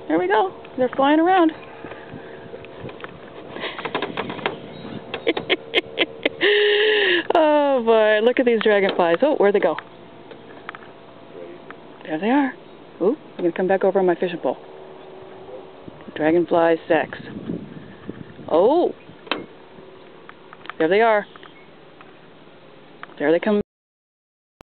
There we go. They're flying around. Oh boy, look at these dragonflies. Oh, where'd they go? There they are. Ooh, I'm going to come back over on my fishing pole. Dragonfly Sex. Oh! There they are. There they come.